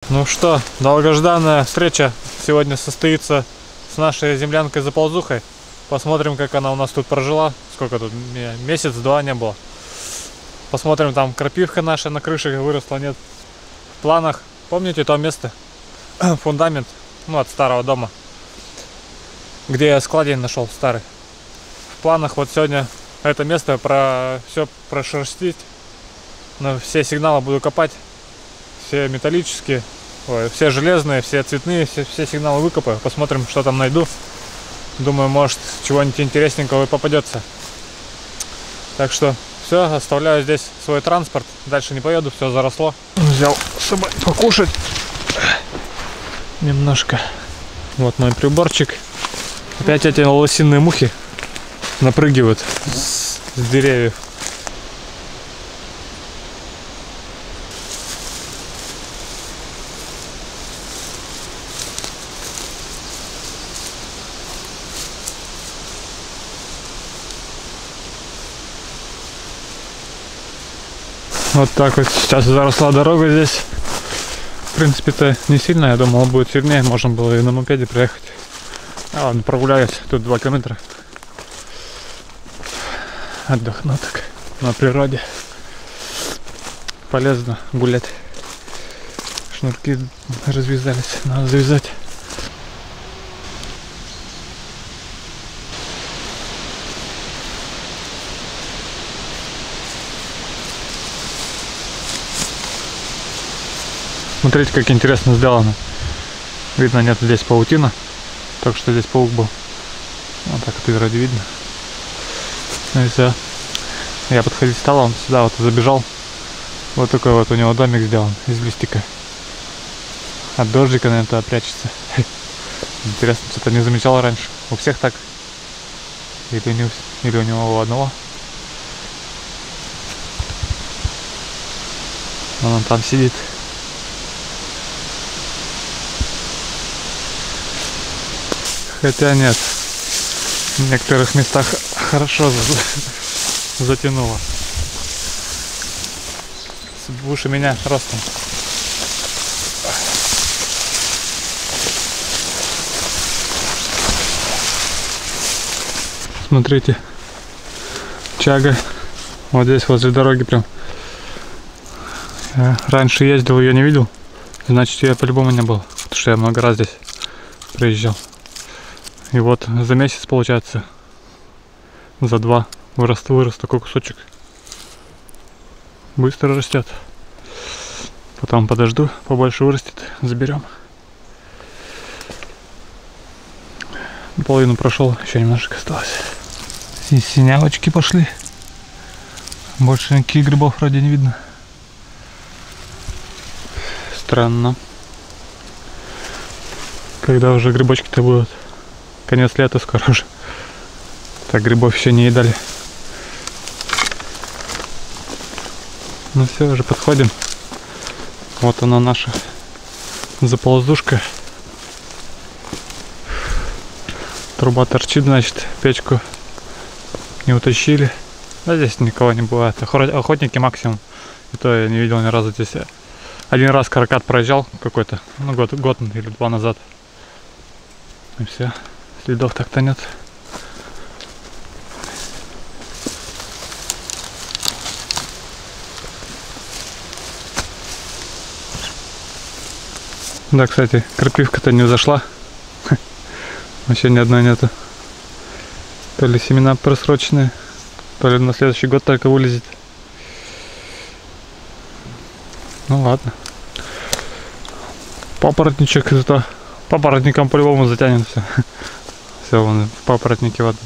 Ну что, долгожданная встреча сегодня состоится с нашей землянкой Заползухой. Посмотрим, как она у нас тут прожила. Сколько тут? Месяц-два не было. Посмотрим, там крапивка наша на крыше выросла, нет. В планах, помните то место? Фундамент, ну, от старого дома, где я складень нашел старый. В планах вот сегодня это место все прошерстить. Но все сигналы буду копать. Все металлические, все железные, все цветные, все сигналы выкопаю. Посмотрим, что там найду. Думаю, может, чего-нибудь интересненького и попадется. Так что все, оставляю здесь свой транспорт. Дальше не поеду, все заросло. Взял с собой покушать немножко. Вот мой приборчик. Опять эти лосиные мухи напрыгивают с деревьев. Вот так вот сейчас заросла дорога здесь. В принципе-то не сильно, я думал, будет сильнее, можно было и на мопеде проехать. А ладно, прогуляюсь, тут 2 километра. Отдохну так на природе. Полезно гулять. Шнурки развязались, надо завязать. Смотрите, как интересно сделано. Видно, нет здесь паутина. Только что здесь паук был. Вот так это вроде видно. Ну и все. Я подходить стал, он сюда вот забежал. Вот такой вот у него домик сделан из листика. От дождика, наверное, туда прячется. Интересно, что-то не замечал раньше. У всех так? Или у него у одного? Он там сидит. Хотя нет, в некоторых местах хорошо затянуло. Выше меня ростом. Смотрите, чага. Вот здесь возле дороги прям. Я раньше ездил, ее не видел. Значит, ее по-любому не было. Потому что я много раз здесь проезжал. И вот за месяц, получается, за 2 вырос такой кусочек. Быстро растет. Потом подожду, побольше вырастет, заберем. Половину прошел, еще немножко осталось. Синявочки пошли. Больше никаких грибов вроде не видно. Странно. Когда уже грибочки-то будут? Конец лета скоро уже. Так, грибов еще не едали. Ну все, уже подходим. Вот она, наша заползушка. Труба торчит, значит, печку не утащили. А здесь никого не бывает. Охотники максимум. И то я не видел ни разу здесь. Один раз каракат проезжал какой-то, ну год или 2 назад. И все. Следов так-то нет. Да, кстати, крапивка-то не взошла. Вообще ни одной нету. То ли семена просроченные, то ли на следующий год только вылезет. Ну ладно. Папоротничек зато. Папоротником по-любому затянет все. Все, вон в папоротнике вода.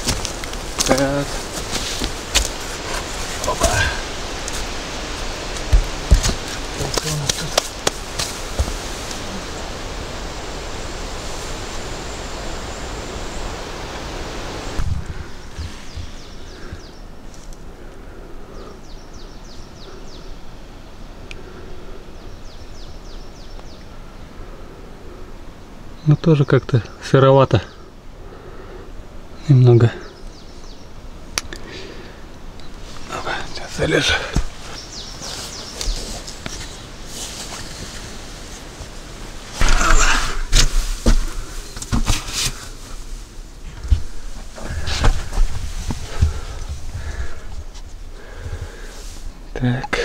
Но тоже как-то сыровато. Немного. Ну-ка, сейчас залезу. Так.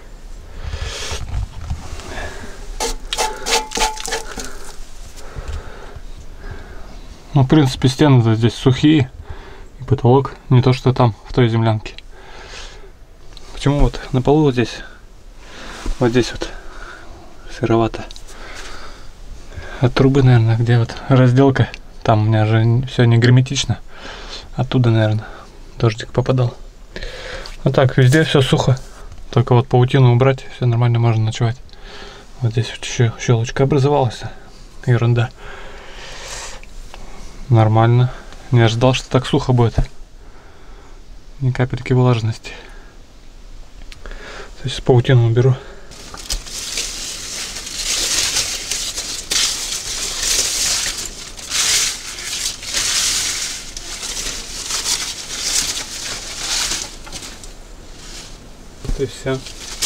Ну, в принципе, стены здесь сухие. И потолок не то, что там, в той землянке. Почему вот на полу вот здесь вот сыровато. От трубы, наверное, где вот разделка. Там у меня же все не герметично. Оттуда, наверное, дождик попадал. А так, везде все сухо. Только вот паутину убрать, все нормально, можно ночевать. Вот здесь вот еще щелочка образовалась. Ерунда. Нормально. Не ожидал, что так сухо будет. Ни капельки влажности. Сейчас паутину уберу. Вот и все.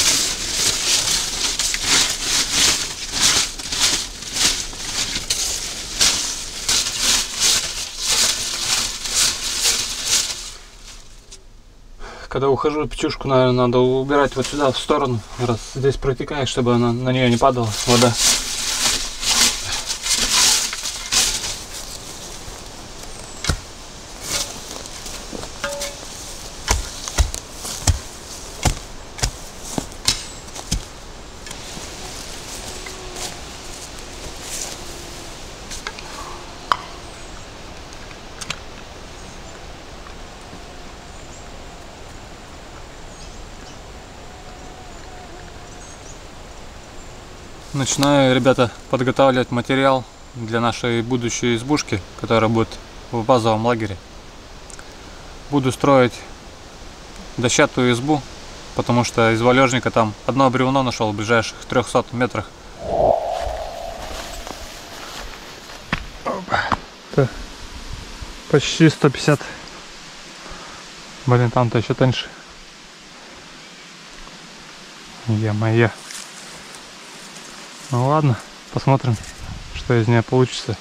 Когда ухожу печушку, наверное, надо убирать вот сюда в сторону, раз здесь протекает, чтобы она на нее не падала вода. Начинаю, ребята, подготавливать материал для нашей будущей избушки, которая будет в базовом лагере. Буду строить дощатую избу, потому что из валежника там одно бревно нашел в ближайших 300 метрах. Это почти 150. Блин, там-то еще тоньше. Е-мое. Ну ладно, посмотрим, что из нее получится.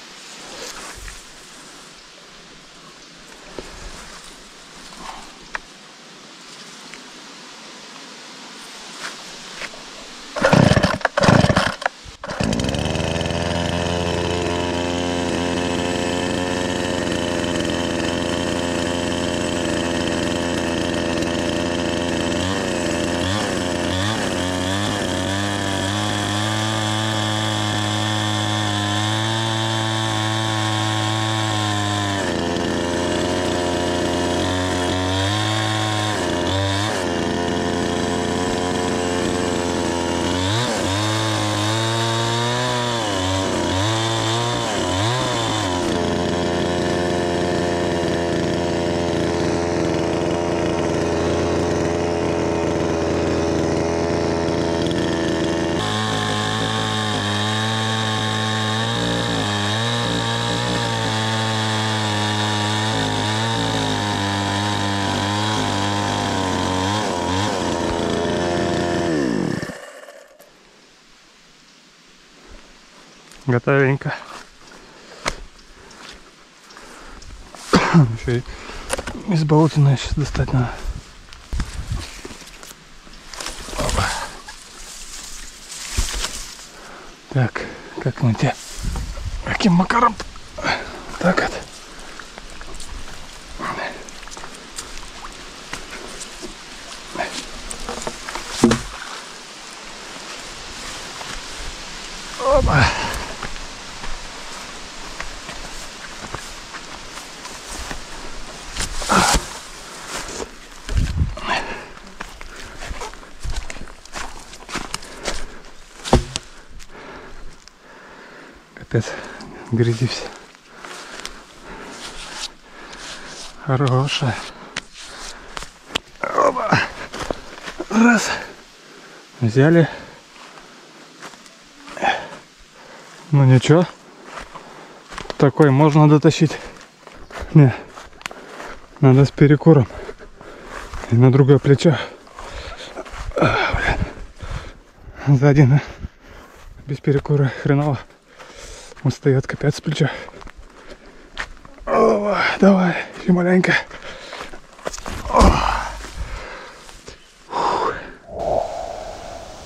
Готовенько. Еще и из болотины сейчас достать надо. Опа. Так, как мы тебе? Каким макаром? Так вот. Опа. Капец, грязи все. Хорошая. Опа. Раз. Взяли. Ну ничего. Такой можно дотащить. Не. Надо с перекуром. И на другое плечо. Сзади, да? Без перекура хреново. Он встает, капец, с плеча. О, давай, еще маленько.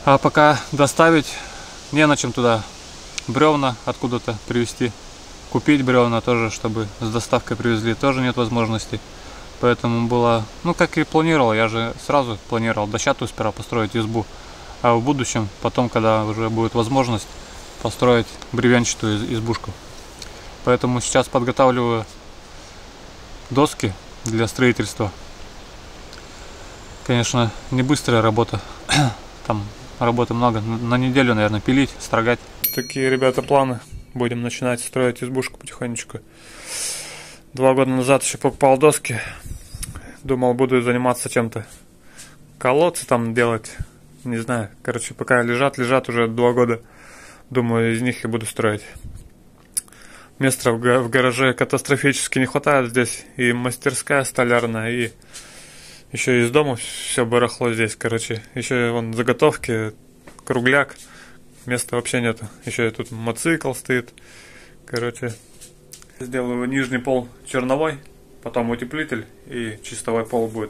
А пока доставить, не на чем туда бревна откуда-то привезти. Купить бревна тоже, чтобы с доставкой привезли, тоже нет возможности. Поэтому было, ну как и планировал, я же сразу планировал дощатую сперва построить избу. А в будущем, потом, когда уже будет возможность, построить бревенчатую избушку. Поэтому сейчас подготавливаю доски для строительства. Конечно, не быстрая работа. Там работы много. На неделю, наверное, пилить, строгать. Такие, ребята, планы. Будем начинать строить избушку потихонечку. 2 года назад еще покупал доски. Думал, буду заниматься чем-то. Колодцы там делать. Не знаю. Короче, пока лежат уже 2 года. Думаю, из них и буду строить. Места в гараже катастрофически не хватает здесь. И мастерская столярная, и еще из дома все барахло здесь, короче. Еще вон заготовки, кругляк. Места вообще нету. Еще и тут мотоцикл стоит. Короче, сделаю нижний пол черновой, потом утеплитель и чистовой пол будет.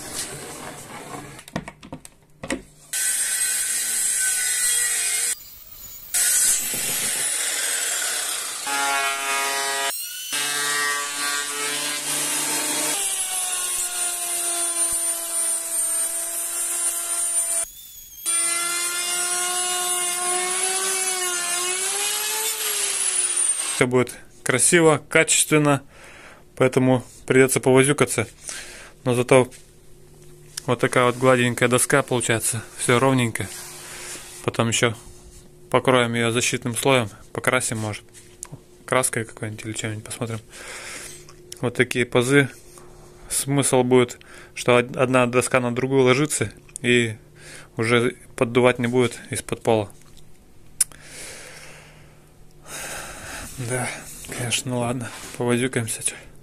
Все будет красиво, качественно, поэтому придется повозюкаться. Но зато вот такая вот гладенькая доска получается, все ровненько. Потом еще покроем ее защитным слоем, покрасим, может, краской какой-нибудь или чем-нибудь, посмотрим. Вот такие пазы. Смысл будет, что одна доска на другую ложится и уже поддувать не будет из-под пола. Да, конечно, ну ладно, повозюкаемся.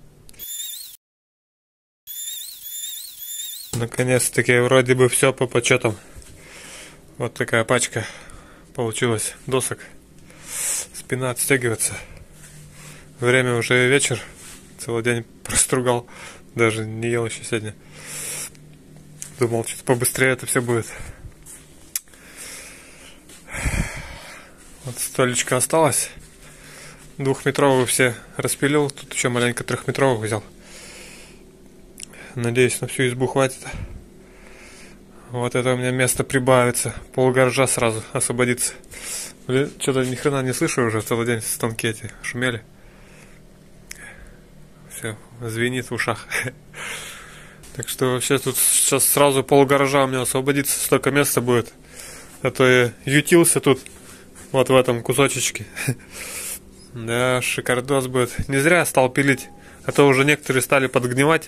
Наконец-таки вроде бы все по подсчетам. Вот такая пачка получилась досок. Спина отстегивается. Время уже вечер. Целый день простругал. Даже не ел еще сегодня. Думал, что-то побыстрее это все будет. Вот столечко осталось. 2-метровых все распилил. Тут еще маленько 3-метровых взял. Надеюсь, на всю избу хватит. Вот это у меня место прибавится. Полгаража сразу освободится. Блин, что-то ни хрена не слышу уже. Целый день станки эти шумели. Все, звенит в ушах. Так что вообще тут сейчас сразу полгаража у меня освободится. Столько места будет. А то я ютился тут. Вот в этом кусочечке. Да, шикардос будет. Не зря стал пилить. А то уже некоторые стали подгнивать.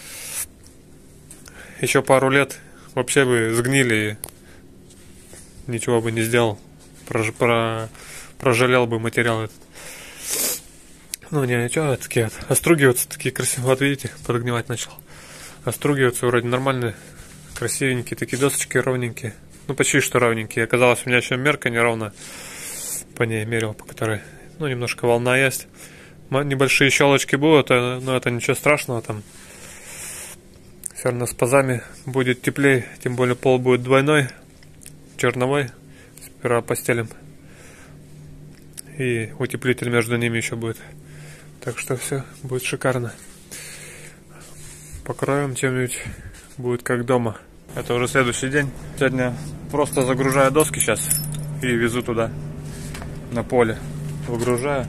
Еще пару лет вообще бы сгнили и ничего бы не сделал. Прожалел бы материал этот. Ну не, ничего, такие вот. Остругиваются такие красивые. Вот видите, подгнивать начал. Остругиваются вроде нормальные. Красивенькие такие досочки, ровненькие. Ну почти что ровненькие. Оказалось, у меня еще мерка неровная. По ней мерил, по которой, ну, немножко волна есть. Небольшие щелочки будут, но это ничего страшного там. Все равно с пазами будет теплее, тем более пол будет двойной, черновой. Сперва постелим. И утеплитель между ними еще будет. Так что все будет шикарно. Покроем чем-нибудь, будет как дома. Это уже следующий день. Сегодня просто загружаю доски сейчас и везу туда, на поле. Выгружаю.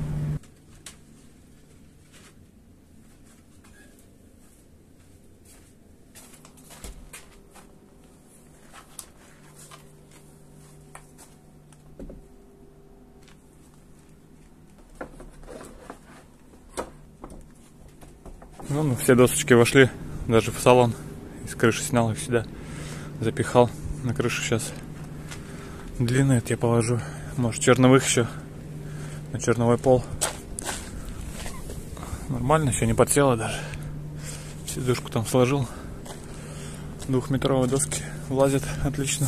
Ну, все досочки вошли, даже в салон. Из крыши снял их сюда, запихал на крышу сейчас. Длинные я положу. Может, черновых еще на черновой пол. Нормально, еще не подсело даже. Сидушку там сложил. 2-метровые доски влазят отлично.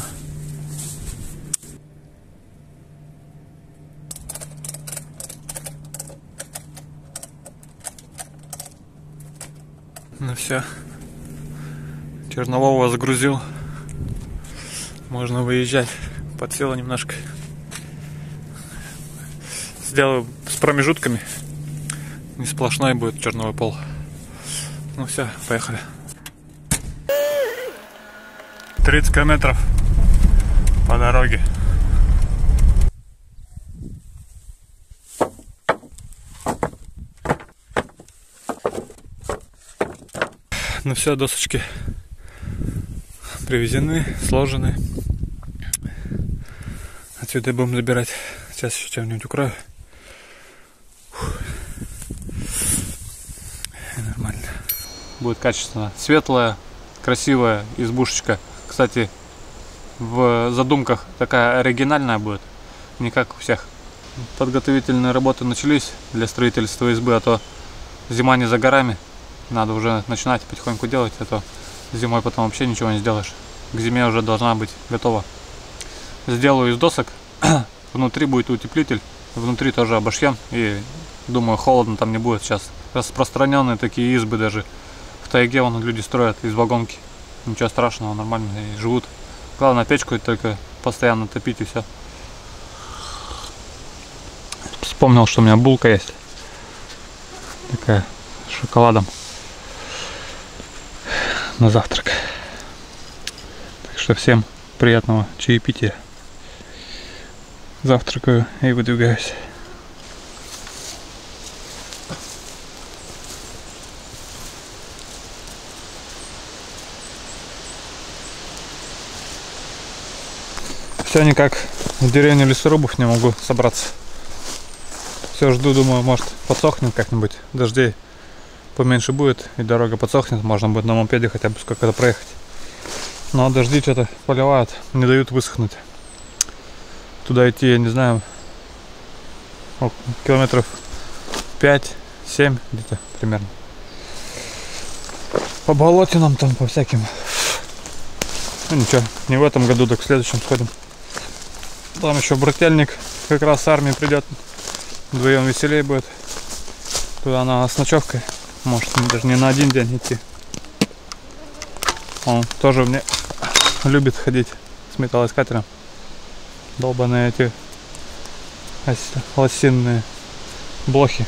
Ну все, чернового загрузил, можно выезжать. Подсела немножко. Сделаю с промежутками. Не сплошной будет черновой пол. Ну все, поехали. 30 километров по дороге. Ну все, досочки привезены, сложены. Отсюда будем забирать. Сейчас еще чем-нибудь укрою. И нормально. Будет качественно. Светлая, красивая избушечка. Кстати, в задумках такая оригинальная будет. Не как у всех. Подготовительные работы начались для строительства избы, а то зима не за горами. Надо уже начинать потихоньку делать, а то зимой потом вообще ничего не сделаешь. К зиме уже должна быть готова. Сделаю из досок. Внутри будет утеплитель. Внутри тоже обошьем. И думаю, холодно там не будет сейчас. Распространенные такие избы даже в тайге вон люди строят из вагонки. Ничего страшного, нормально и живут. Главное, печку только постоянно топить и все. Вспомнил, что у меня булка есть. Такая с шоколадом. На завтрак. Так что всем приятного чаепития. Завтракаю и выдвигаюсь. Все никак в деревню лесорубов не могу собраться. Все жду, думаю, может подсохнет как-нибудь, дождей поменьше будет и дорога подсохнет, можно будет на мопеде хотя бы сколько-то проехать. Но дожди что-то поливают, не дают высохнуть. Туда идти, я не знаю, километров 5-7 где-то примерно. По болотинам там, по всяким. Ну ничего, не в этом году, так в следующем сходим. Там еще брательник как раз с армии придет. Вдвоем веселее будет. Туда она с ночевкой. Может даже не на один день идти. Он тоже мне любит ходить с металлоискателем. Долбаные эти лосинные блохи.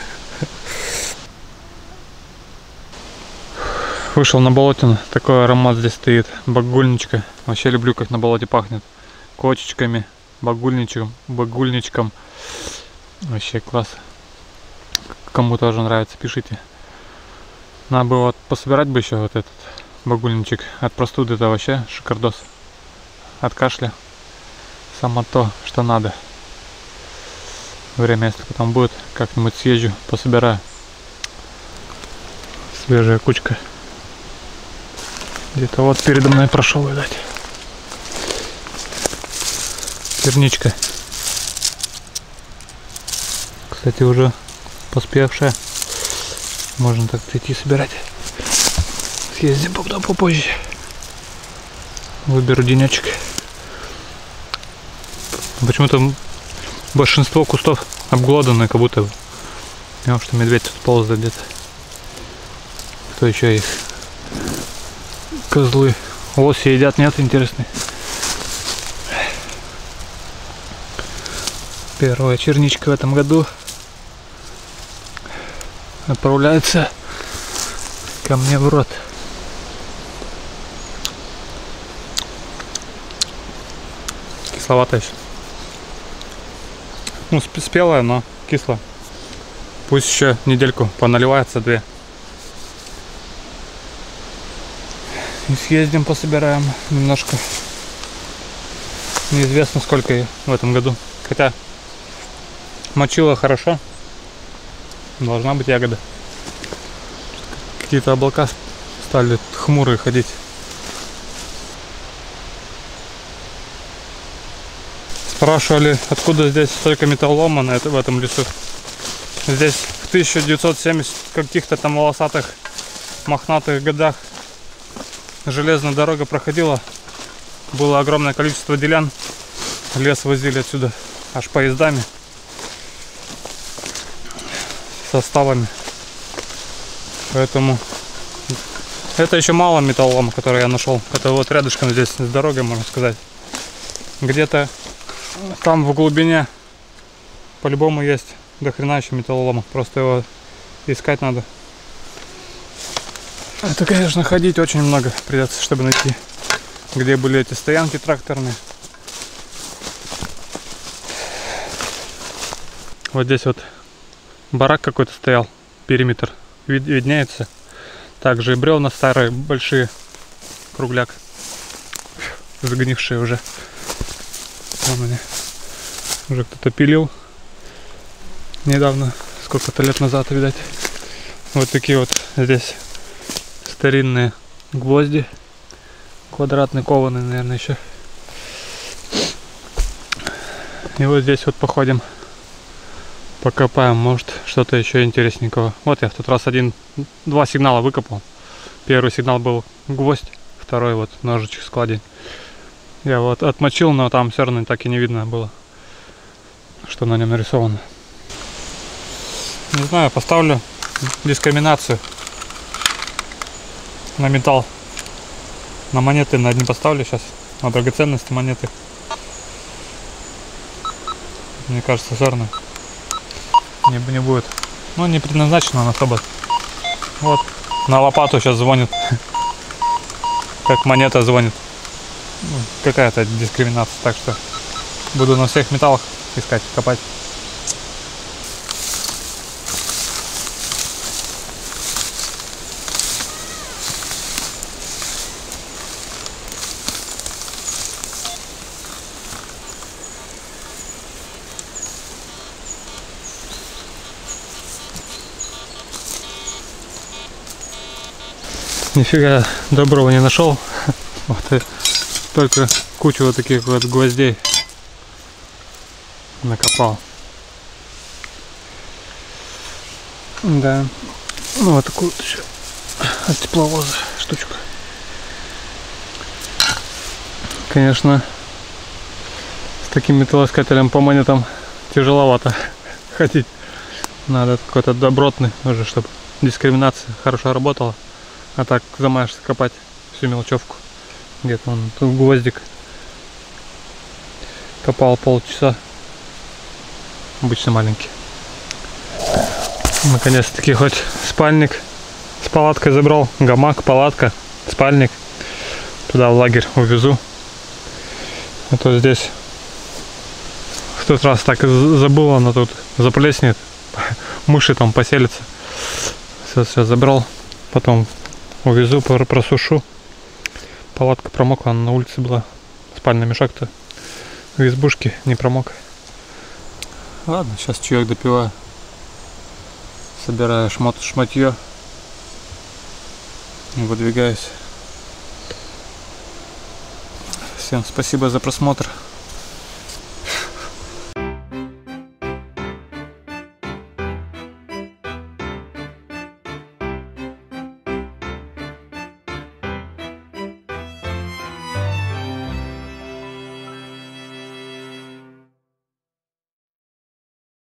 Вышел на болотину. Такой аромат здесь стоит. Багульничка. Вообще люблю, как на болоте пахнет. Кочечками, багульничком. Вообще класс. Кому тоже нравится, пишите. Надо бы вот пособирать бы еще вот этот багульничек. От простуды это вообще шикардос. От кашля. Само то, что надо. Время, если потом будет, как-нибудь съезжу, пособираю. Свежая кучка. Где-то вот передо мной прошел, видать. Черничка. Кстати, уже поспевшая. Можно так прийти собирать. Съездим потом попозже. Выберу денечек. Почему-то большинство кустов обглоданы, как будто потому что медведь тут ползает где-то. Кто еще их? Козлы. Лоси едят, нет, интересный. Первая черничка в этом году отправляется ко мне в рот. Кисловатая еще. Ну, спелая, но кисло. Пусть еще недельку поналивается, 2. И съездим, пособираем немножко. Неизвестно, сколько ее в этом году. Хотя мочила хорошо. Должна быть ягода. Какие-то облака стали хмурые ходить. Спрашивали, откуда здесь столько металлолома в этом лесу. Здесь в 1970 каких-то там волосатых, мохнатых годах железная дорога проходила. Было огромное количество делян. Лес возили отсюда аж поездами. Составами. Поэтому это еще мало металлолома, который я нашел. Это вот рядышком здесь с дорогой, можно сказать. Где-то там в глубине по-любому есть до хрена еще металлолома. Просто его искать надо. Это, конечно, ходить очень много придется, чтобы найти, где были эти стоянки тракторные. Вот здесь вот барак какой-то стоял, периметр виднеется. Также и бревна старые, большие, кругляк, загнившие уже. Вон они. Уже кто-то пилил недавно, сколько-то лет назад, видать. Вот такие вот здесь старинные гвозди, квадратные, кованые, наверное, еще. И вот здесь вот походим, покопаем, может что-то еще интересненького. Вот я в тот раз два сигнала выкопал. Первый сигнал был гвоздь, второй вот ножичек складень. Я вот отмочил, но там все равно так и не видно было, что на нем нарисовано. Не знаю, поставлю дискриминацию на металл. На монеты на одни поставлю сейчас, на драгоценности монеты. Мне кажется, все равно не будет. Ну, не предназначено на особо. Вот, на лопату сейчас звонит. Как монета звонит. Какая-то дискриминация, так что буду на всех металлах искать, копать. Нифига доброго не нашел. Вот и только кучу вот таких вот гвоздей накопал. Да. Ну вот такую вот еще от тепловоза штучку. Конечно, с таким металлоискателем по монетам тяжеловато ходить. Надо какой-то добротный уже, чтобы дискриминация хорошо работала. А так замаешься копать всю мелочевку. Где-то он тут гвоздик. Копал полчаса. Обычно маленький. Наконец-таки хоть спальник с палаткой забрал. Гамак, палатка, спальник. Туда в лагерь увезу. А то здесь в тот раз так и забыл, она тут заплеснет. Мыши там поселятся. Все, сейчас забрал. Потом увезу, просушу. Палатка промокла, она на улице была. Спальный мешок-то в избушке не промок. Ладно, сейчас чаек допиваю. Собираю шматье. Выдвигаюсь. Всем спасибо за просмотр.